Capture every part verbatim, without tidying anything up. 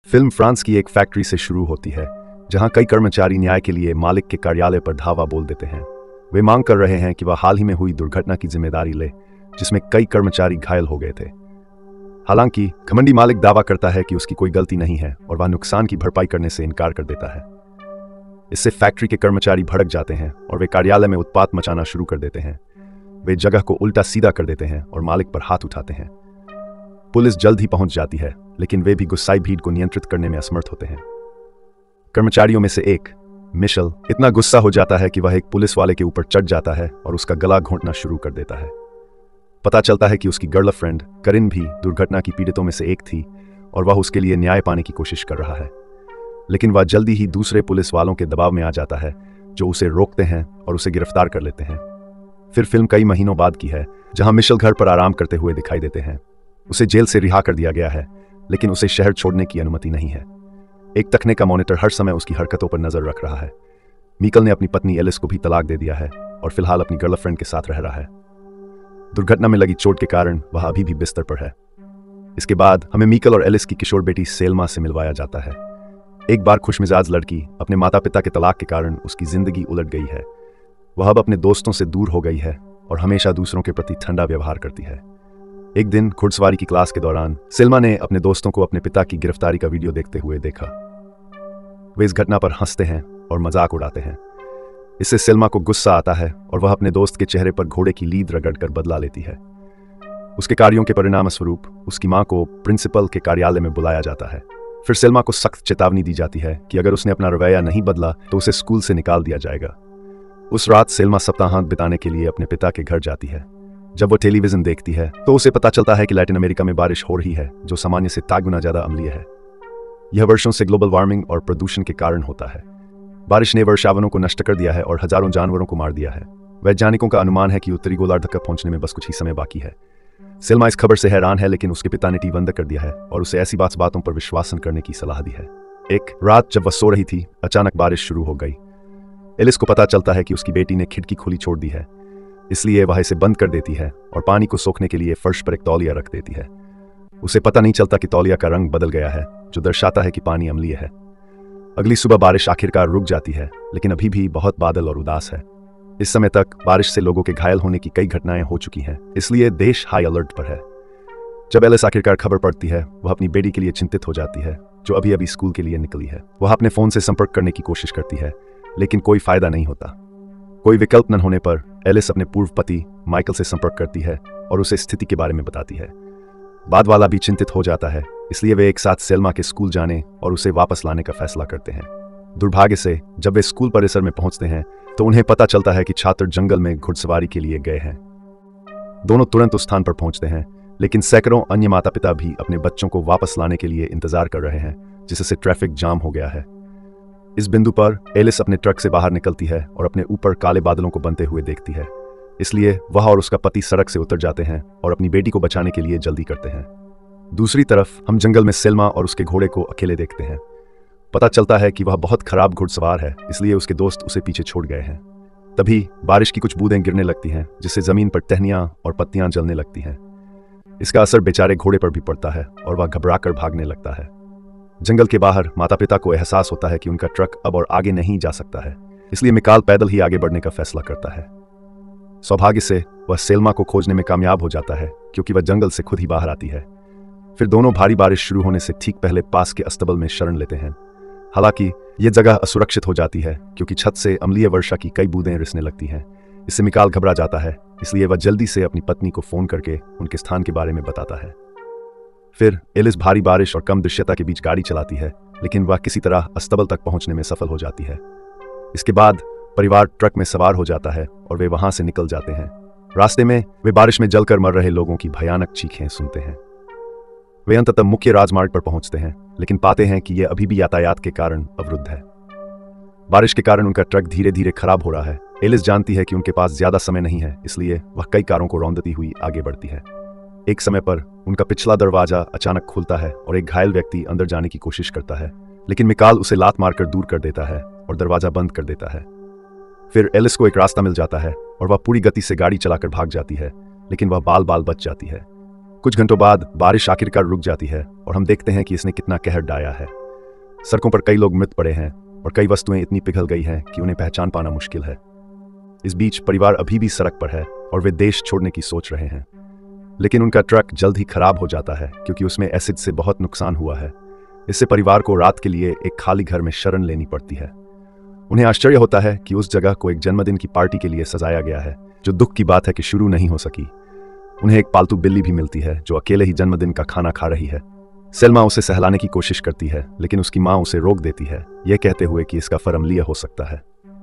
Film France की एक factory से शुरू होती है जहां कई कर्मचारी न्याय के लिए मालिक के कार्यालय पर धावा बोल देते हैं। वे मांग कर रहे हैं कि वह हाल ही में हुई दुर्घटना की जिम्मेदारी ले जिसमें कई कर्मचारी घायल हो गए थे। हालांकि घमंडी मालिक दावा करता है कि उसकी कोई गलती नहीं है और वह नुकसान की भरपाई करने से इनकार कर देता है। इससे फैक्ट्री के कर्मचारी भड़क जाते हैं और वे कार्यालय में उत्पात मचाना शुरू कर देते हैं। वे जगह को उल्टा सीधा कर देते हैं और मालिक पर हाथ उठाते हैं। पुलिस जल्द ही पहुंच जाती है, लेकिन वे भी गुस्साई भीड़ को नियंत्रित करने में असमर्थ होते हैं। कर्मचारियों में से एक मिशेल इतना गुस्सा हो जाता है कि वह एक पुलिस वाले के ऊपर चढ़ जाता है और उसका गला घोंटना शुरू कर देता है। पता चलता है कि उसकी गर्लफ्रेंड करिन भी दुर्घटना की पीड़ितों में से एक थी और वह उसके लिए न्याय पाने की कोशिश कर रहा है, लेकिन वह जल्दी ही दूसरे पुलिस वालों के दबाव में आ जाता है जो उसे रोकते हैं और उसे गिरफ्तार कर लेते हैं। फिर फिल्म कई महीनों बाद की है जहां मिशेल घर पर आराम करते हुए दिखाई देते हैं। उसे जेल से रिहा कर दिया गया है, लेकिन उसे शहर छोड़ने की अनुमति नहीं है। एक तखने का मॉनिटर हर समय उसकी हरकतों पर नजर रख रहा है। मीकल ने अपनी पत्नी एलिस को भी तलाक दे दिया है और फिलहाल अपनी गर्लफ्रेंड के साथ रह रहा है। दुर्घटना में लगी चोट के कारण वह अभी भी बिस्तर पर है। इसके बाद हमें मीकल और एलिस की किशोर बेटी सेल्मा से मिलवाया जाता है। एक बार खुशमिजाज लड़की अपने माता पिता के तलाक के कारण उसकी जिंदगी उलट गई है। वह अब अपने दोस्तों से दूर हो गई है और हमेशा दूसरों के प्रति ठंडा व्यवहार करती है। एक दिन घुड़सवारी की क्लास के दौरान सेल्मा ने अपने दोस्तों को अपने पिता की गिरफ्तारी का वीडियो देखते हुए देखा। वे इस घटना पर हंसते हैं और मजाक उड़ाते हैं। इससे सेल्मा को गुस्सा आता है और वह अपने दोस्त के चेहरे पर घोड़े की लीद रगड़कर बदला लेती है। उसके कार्यों के परिणामस्वरूप उसकी मां को प्रिंसिपल के कार्यालय में बुलाया जाता है। फिर सेल्मा को सख्त चेतावनी दी जाती है कि अगर उसने अपना रवैया नहीं बदला तो उसे स्कूल से निकाल दिया जाएगा। उस रात सेल्मा सप्ताहांत बिताने के लिए अपने पिता के घर जाती है। जब वो टेलीविजन देखती है तो उसे पता चलता है कि लैटिन अमेरिका में बारिश हो रही है जो सामान्य से ताक गुना ज्यादा अम्लीय है। यह वर्षों से ग्लोबल वार्मिंग और प्रदूषण के कारण होता है। बारिश ने वर्षावनों को नष्ट कर दिया है और हजारों जानवरों को मार दिया है। वैज्ञानिकों का अनुमान है कि उत्तरी गोलार्ध तक पहुंचने में बस कुछ ही समय बाकी है। सेल्मा इस खबर से हैरान है, लेकिन उसके पिता ने टीवी बंद कर दिया है और उसे ऐसी बात बातों पर विश्वास करने की सलाह दी है। एक रात जब वह सो रही थी, अचानक बारिश शुरू हो गई। एलिस को पता चलता है कि उसकी बेटी ने खिड़की खुली छोड़ दी है, इसलिए वह इसे बंद कर देती है और पानी को सोखने के लिए फर्श पर एक तौलिया रख देती है। उसे पता नहीं चलता कि तौलिया का रंग बदल गया है, जो दर्शाता है कि पानी अम्लीय है। अगली सुबह बारिश आखिरकार रुक जाती है, लेकिन अभी भी बहुत बादल और उदास है। इस समय तक बारिश से लोगों के घायल होने की कई घटनाएं हो चुकी हैं, इसलिए देश हाई अलर्ट पर है। जब एलिस आखिरकार खबर पड़ती है, वह अपनी बेटी के लिए चिंतित हो जाती है जो अभी अभी स्कूल के लिए निकली है। वह अपने फोन से संपर्क करने की कोशिश करती है, लेकिन कोई फायदा नहीं होता। कोई विकल्प न होने पर एलिस अपने पूर्व पति माइकल से संपर्क करती है और उसे स्थिति के बारे में बताती है। बाद वाला भी चिंतित हो जाता है, इसलिए वे एक साथ सेल्मा के स्कूल जाने और उसे वापस लाने का फैसला करते हैं। दुर्भाग्य से जब वे स्कूल परिसर में पहुंचते हैं तो उन्हें पता चलता है कि छात्र जंगल में घुड़सवारी के लिए गए हैं। दोनों तुरंत उस स्थान पर पहुंचते हैं, लेकिन सैकड़ों अन्य माता पिता भी अपने बच्चों को वापस लाने के लिए इंतजार कर रहे हैं, जिससे ट्रैफिक जाम हो गया है। इस बिंदु पर एलिस अपने ट्रक से बाहर निकलती है और अपने ऊपर काले बादलों को बनते हुए देखती है, इसलिए वह और उसका पति सड़क से उतर जाते हैं और अपनी बेटी को बचाने के लिए जल्दी करते हैं। दूसरी तरफ हम जंगल में सेल्मा और उसके घोड़े को अकेले देखते हैं। पता चलता है कि वह बहुत खराब घुड़सवार है, इसलिए उसके दोस्त उसे पीछे छोड़ गए हैं। तभी बारिश की कुछ बूंदें गिरने लगती हैं, जिससे जमीन पर टहनियां और पत्तियां जलने लगती हैं। इसका असर बेचारे घोड़े पर भी पड़ता है और वह घबराकर भागने लगता है। जंगल के बाहर माता पिता को एहसास होता है कि उनका ट्रक अब और आगे नहीं जा सकता है, इसलिए मिकाल पैदल ही आगे बढ़ने का फैसला करता है। सौभाग्य से वह सेल्मा को खोजने में कामयाब हो जाता है, क्योंकि वह जंगल से खुद ही बाहर आती है। फिर दोनों भारी बारिश शुरू होने से ठीक पहले पास के अस्तबल में शरण लेते हैं। हालांकि यह जगह असुरक्षित हो जाती है, क्योंकि छत से अम्लीय वर्षा की कई बूंदें रिसने लगती हैं। इससे मिकाल घबरा जाता है, इसलिए वह जल्दी से अपनी पत्नी को फोन करके उनके स्थान के बारे में बताता है। फिर एलिस भारी बारिश और कम दृश्यता के बीच गाड़ी चलाती है, लेकिन वह किसी तरह अस्तबल तक पहुंचने में सफल हो जाती है। इसके बाद परिवार ट्रक में सवार हो जाता है और वे वहां से निकल जाते हैं। रास्ते में वे बारिश में जलकर मर रहे लोगों की भयानक चीखें सुनते हैं। वे अंततः मुख्य राजमार्ग पर पहुंचते हैं, लेकिन पाते हैं कि यह अभी भी यातायात के कारण अवरुद्ध है। बारिश के कारण उनका ट्रक धीरे धीरे खराब हो रहा है। एलिस जानती है कि उनके पास ज्यादा समय नहीं है, इसलिए वह कई कारों को रौंदती हुई आगे बढ़ती है। एक समय पर उनका पिछला दरवाजा अचानक खुलता है और एक घायल व्यक्ति अंदर जाने की कोशिश करता है, लेकिन मिकाल उसे लात मारकर दूर कर देता है और दरवाजा बंद कर देता है। फिर एलिस को एक रास्ता मिल जाता है और वह पूरी गति से गाड़ी चलाकर भाग जाती है, लेकिन वह बाल बाल बच जाती है। कुछ घंटों बाद बारिश आखिरकार रुक जाती है और हम देखते हैं कि इसने कितना कहर ढाया है। सड़कों पर कई लोग मृत पड़े हैं और कई वस्तुएं इतनी पिघल गई हैं कि उन्हें पहचान पाना मुश्किल है। इस बीच परिवार अभी भी सड़क पर है और वे देश छोड़ने की सोच रहे हैं, लेकिन उनका ट्रक जल्द ही खराब हो जाता है क्योंकि उसमें एसिड से बहुत नुकसान हुआ है। इससे परिवार को रात के लिए एक खाली घर में शरण लेनी पड़ती है। उन्हें आश्चर्य होता है कि उस जगह को एक जन्मदिन की पार्टी के लिए सजाया गया है, जो दुख की बात है कि शुरू नहीं हो सकी। उन्हें एक पालतू बिल्ली भी मिलती है जो अकेले ही जन्मदिन का खाना खा रही है। सेल्मा उसे सहलाने की कोशिश करती है, लेकिन उसकी माँ उसे रोक देती है, यह कहते हुए कि इसका फर अम्लीय हो सकता है।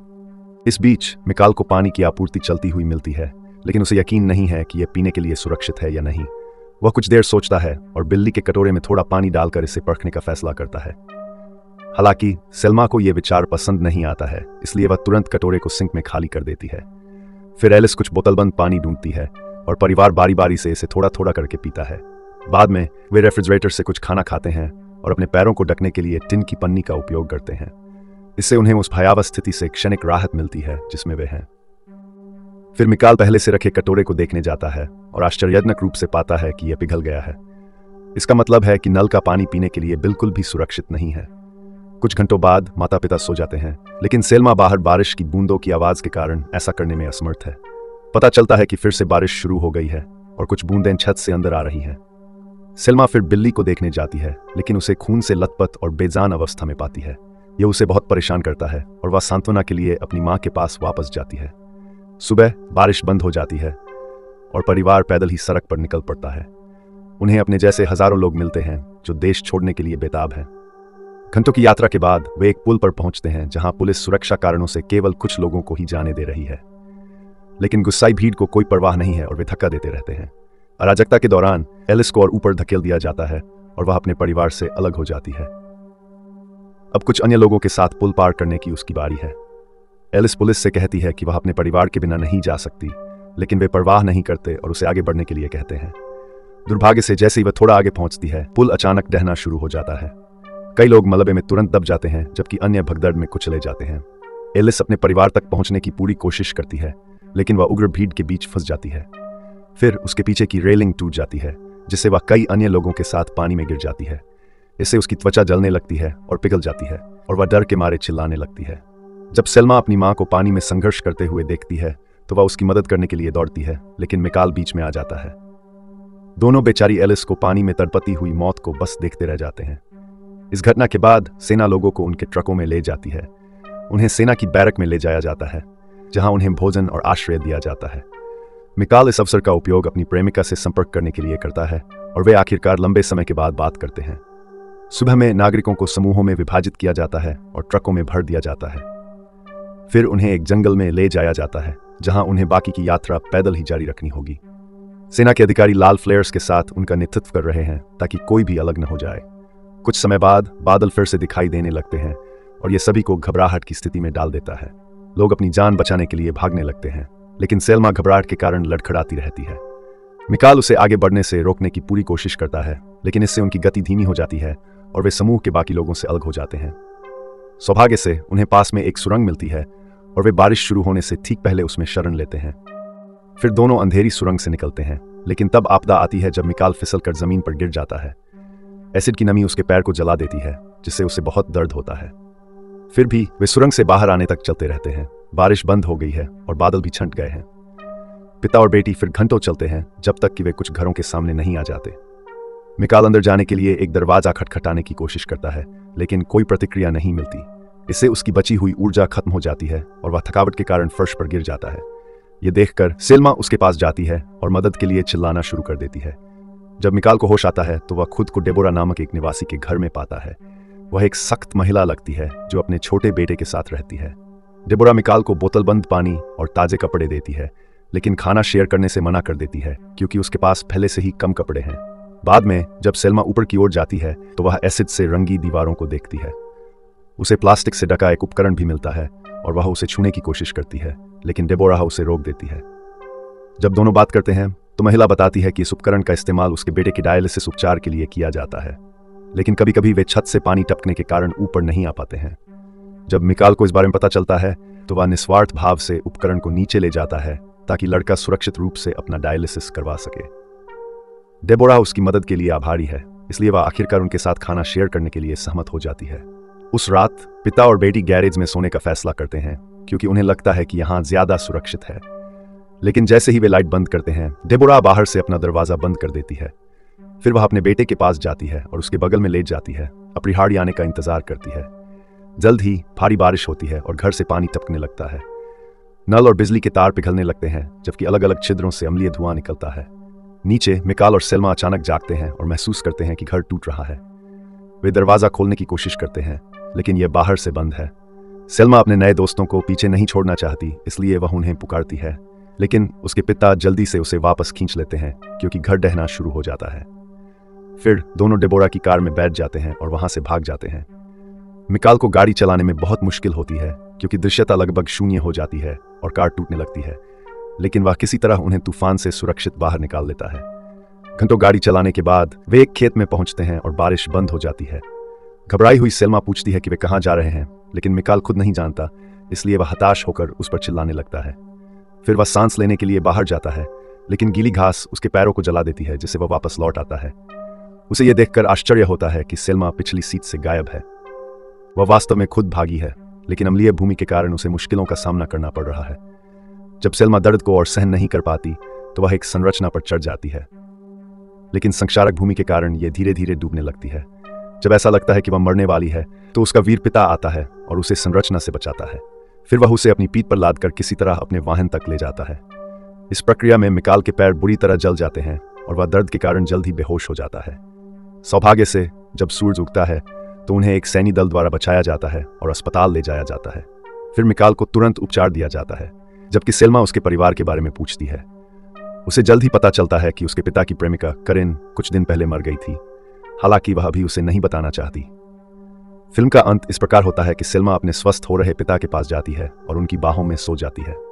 इस बीच मिकाल को पानी की आपूर्ति चलती हुई मिलती है, लेकिन उसे यकीन नहीं है कि यह पीने के लिए सुरक्षित है या नहीं। वह कुछ देर सोचता है और बिल्ली के कटोरे में थोड़ा पानी डालकर इसे परखने का फैसला करता है। हालांकि सेल्मा को यह विचार पसंद नहीं आता है, इसलिए वह तुरंत कटोरे को सिंक में खाली कर देती है। फिर एलिस कुछ बोतलबंद पानी ढूंढती है और परिवार बारी बारी से इसे थोड़ा थोड़ा करके पीता है। बाद में वे रेफ्रिजरेटर से कुछ खाना खाते हैं और अपने पैरों को ढकने के लिए टिन की पन्नी का उपयोग करते हैं। इससे उन्हें उस भयावह स्थिति से क्षणिक राहत मिलती है जिसमें वे हैं। फिर मिकाल पहले से रखे कटोरे को देखने जाता है और आश्चर्यजनक रूप से पाता है कि यह पिघल गया है। इसका मतलब है कि नल का पानी पीने के लिए बिल्कुल भी सुरक्षित नहीं है। कुछ घंटों बाद माता पिता सो जाते हैं, लेकिन सेल्मा बाहर बारिश की बूंदों की आवाज के कारण ऐसा करने में असमर्थ है। पता चलता है कि फिर से बारिश शुरू हो गई है और कुछ बूंदें छत से अंदर आ रही हैं। सेल्मा फिर बिल्ली को देखने जाती है, लेकिन उसे खून से लथपथ और बेजान अवस्था में पाती है। यह उसे बहुत परेशान करता है और वह सांत्वना के लिए अपनी माँ के पास वापस जाती है। सुबह बारिश बंद हो जाती है और परिवार पैदल ही सड़क पर निकल पड़ता है। उन्हें अपने जैसे हजारों लोग मिलते हैं जो देश छोड़ने के लिए बेताब हैं। घंटों की यात्रा के बाद वे एक पुल पर पहुंचते हैं जहां पुलिस सुरक्षा कारणों से केवल कुछ लोगों को ही जाने दे रही है, लेकिन गुस्साई भीड़ को कोई परवाह नहीं है और वे धक्का देते रहते हैं। अराजकता के दौरान एलिस को और ऊपर धकेल दिया जाता है और वह अपने परिवार से अलग हो जाती है। अब कुछ अन्य लोगों के साथ पुल पार करने की उसकी बारी है। एलिस पुलिस से कहती है कि वह अपने परिवार के बिना नहीं जा सकती, लेकिन वे परवाह नहीं करते और उसे आगे बढ़ने के लिए कहते हैं। दुर्भाग्य से जैसे ही वह थोड़ा आगे पहुंचती है, पुल अचानक ढहना शुरू हो जाता है। कई लोग मलबे में तुरंत दब जाते हैं, जबकि अन्य भगदड़ में कुचले जाते हैं। एलिस अपने परिवार तक पहुंचने की पूरी कोशिश करती है, लेकिन वह उग्र भीड़ के बीच फंस जाती है। फिर उसके पीछे की रेलिंग टूट जाती है, जिससे वह कई अन्य लोगों के साथ पानी में गिर जाती है। इससे उसकी त्वचा जलने लगती है और पिघल जाती है और वह डर के मारे चिल्लाने लगती है। जब सेल्मा अपनी माँ को पानी में संघर्ष करते हुए देखती है तो वह उसकी मदद करने के लिए दौड़ती है, लेकिन मिकाल बीच में आ जाता है। दोनों बेचारी एलिस को पानी में तड़पती हुई मौत को बस देखते रह जाते हैं। इस घटना के बाद सेना लोगों को उनके ट्रकों में ले जाती है। उन्हें सेना की बैरक में ले जाया जाता है, जहां उन्हें भोजन और आश्रय दिया जाता है। मिकाल इस अवसर का उपयोग अपनी प्रेमिका से संपर्क करने के लिए करता है और वे आखिरकार लंबे समय के बाद बात करते हैं। सुबह में नागरिकों को समूहों में विभाजित किया जाता है और ट्रकों में भर दिया जाता है। फिर उन्हें एक जंगल में ले जाया जाता है, जहां उन्हें बाकी की यात्रा पैदल ही जारी रखनी होगी। सेना के अधिकारी लाल फ्लेयर्स के साथ उनका नेतृत्व कर रहे हैं ताकि कोई भी अलग न हो जाए। कुछ समय बाद बादल फिर से दिखाई देने लगते हैं और ये सभी को घबराहट की स्थिति में डाल देता है। लोग अपनी जान बचाने के लिए भागने लगते हैं, लेकिन सेल्मा घबराहट के कारण लड़खड़ाती रहती है। मिकाल उसे आगे बढ़ने से रोकने की पूरी कोशिश करता है, लेकिन इससे उनकी गति धीमी हो जाती है और वे समूह के बाकी लोगों से अलग हो जाते हैं। सौभाग्य से उन्हें पास में एक सुरंग मिलती है और वे बारिश शुरू होने से ठीक पहले उसमें शरण लेते हैं। फिर दोनों अंधेरी सुरंग से निकलते हैं, लेकिन तब आपदा आती है जब मिकाल फिसलकर जमीन पर गिर जाता है। एसिड की नमी उसके पैर को जला देती है, जिससे उसे बहुत दर्द होता है। फिर भी वे सुरंग से बाहर आने तक चलते रहते हैं। बारिश बंद हो गई है और बादल भी छंट गए हैं। पिता और बेटी फिर घंटों चलते हैं, जब तक कि वे कुछ घरों के सामने नहीं आ जाते। मिकाल अंदर जाने के लिए एक दरवाजा खटखटाने की कोशिश करता है, लेकिन कोई प्रतिक्रिया नहीं मिलती। इससे उसकी बची हुई ऊर्जा खत्म हो जाती है और वह थकावट के कारण फर्श पर गिर जाता है। ये देखकर सेल्मा उसके पास जाती है और मदद के लिए चिल्लाना शुरू कर देती है। जब मिकाल को होश आता है तो वह खुद को डेबोरा नामक एक निवासी के घर में पाता है। वह एक सख्त महिला लगती है जो अपने छोटे बेटे के साथ रहती है। डेबोरा मिकाल को बोतलबंद पानी और ताजे कपड़े देती है, लेकिन खाना शेयर करने से मना कर देती है क्योंकि उसके पास पहले से ही कम कपड़े हैं। बाद में जब सेल्मा ऊपर की ओर जाती है तो वह एसिड से रंगी दीवारों को देखती है। उसे प्लास्टिक से ढका एक उपकरण भी मिलता है और वह उसे छूने की कोशिश करती है, लेकिन डेबोरा उसे रोक देती है। जब दोनों बात करते हैं तो महिला बताती है कि इस उपकरण का इस्तेमाल उसके बेटे के डायलिसिस उपचार के लिए किया जाता है, लेकिन कभी कभी वे छत से पानी टपकने के कारण ऊपर नहीं आ पाते हैं। जब मिकाल को इस बारे में पता चलता है तो वह निस्वार्थ भाव से उपकरण को नीचे ले जाता है ताकि लड़का सुरक्षित रूप से अपना डायलिसिस करवा सके। डेबोरा उसकी मदद के लिए आभारी है, इसलिए वह आखिरकार उनके साथ खाना शेयर करने के लिए सहमत हो जाती है। उस रात पिता और बेटी गैरेज में सोने का फैसला करते हैं क्योंकि उन्हें लगता है कि यहाँ ज्यादा सुरक्षित है। लेकिन जैसे ही वे लाइट बंद करते हैं, डेबोरा बाहर से अपना दरवाजा बंद कर देती है। फिर वह अपने बेटे के पास जाती है और उसके बगल में लेट जाती है, अपनी हाड़ी आने का इंतजार करती है। जल्द ही भारी बारिश होती है और घर से पानी टपकने लगता है। नल और बिजली के तार पिघलने लगते हैं, जबकि अलग अलग छिद्रों से अम्लीय धुआं निकलता है। नीचे मिकाल और सेल्मा अचानक जागते हैं और महसूस करते हैं कि घर टूट रहा है। वे दरवाजा खोलने की कोशिश करते हैं, लेकिन यह बाहर से बंद है। सेल्मा अपने नए दोस्तों को पीछे नहीं छोड़ना चाहती, इसलिए वह उन्हें पुकारती है, लेकिन उसके पिता जल्दी से उसे वापस खींच लेते हैं क्योंकि घर ढहना शुरू हो जाता है। फिर दोनों डेबोरा की कार में बैठ जाते हैं और वहां से भाग जाते हैं। मिकाल को गाड़ी चलाने में बहुत मुश्किल होती है क्योंकि दृश्यता लगभग शून्य हो जाती है और कार टूटने लगती है, लेकिन वह किसी तरह उन्हें तूफान से सुरक्षित बाहर निकाल लेता है। घंटों गाड़ी चलाने के बाद वे एक खेत में पहुंचते हैं और बारिश बंद हो जाती है। घबराई हुई सेल्मा पूछती है कि वे कहाँ जा रहे हैं, लेकिन मिकाल खुद नहीं जानता, इसलिए वह हताश होकर उस पर चिल्लाने लगता है। फिर वह सांस लेने के लिए बाहर जाता है, लेकिन गीली घास उसके पैरों को जला देती है, जिससे वह वापस लौट आता है। उसे यह देखकर आश्चर्य होता है कि सेल्मा पिछली सीट से गायब है। वह वास्तव में खुद भागी है, लेकिन अम्लीय भूमि के कारण उसे मुश्किलों का सामना करना पड़ रहा है। जब सेल्मा दर्द को और सहन नहीं कर पाती तो वह एक संरचना पर चढ़ जाती है, लेकिन संक्षारक भूमि के कारण यह धीरे धीरे डूबने लगती है। जब ऐसा लगता है कि वह मरने वाली है तो उसका वीर पिता आता है और उसे संरचना से बचाता है। फिर वह उसे अपनी पीठ पर लादकर किसी तरह अपने वाहन तक ले जाता है। इस प्रक्रिया में मिकाल के पैर बुरी तरह जल जाते हैं और वह दर्द के कारण जल्द ही बेहोश हो जाता है। सौभाग्य से जब सूरज उगता है तो उन्हें एक सैन्य दल द्वारा बचाया जाता है और अस्पताल ले जाया जाता है। फिर मिकाल को तुरंत उपचार दिया जाता है, जबकि सेल्मा उसके परिवार के बारे में पूछती है। उसे जल्द ही पता चलता है कि उसके पिता की प्रेमिका करिन कुछ दिन पहले मर गई थी, हालांकि वह अभी उसे नहीं बताना चाहती। फिल्म का अंत इस प्रकार होता है कि सेल्मा अपने स्वस्थ हो रहे पिता के पास जाती है और उनकी बाहों में सो जाती है।